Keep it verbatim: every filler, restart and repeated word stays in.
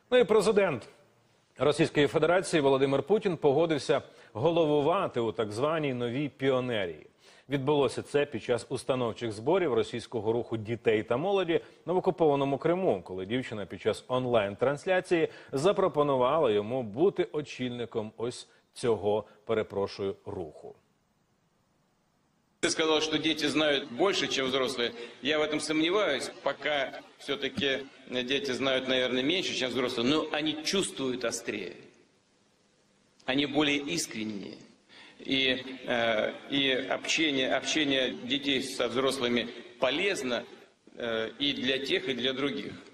Ну і президент Російської Федерації Володимир Путін погодився головувати у так званій новій піонерії. Відбулося це під час установчих зборів російського руху дітей та молоді на окупованому Криму, коли дівчина під час онлайн-трансляції запропонувала йому бути очільником ось цього, перепрошую, руху. Ты сказал, что дети знают больше, чем взрослые. Я в этом сомневаюсь. Пока все-таки дети знают, наверное, меньше, чем взрослые, но они чувствуют острее. Они более искренние. И, э, и общение, общение детей со взрослыми полезно э, и для тех, и для других.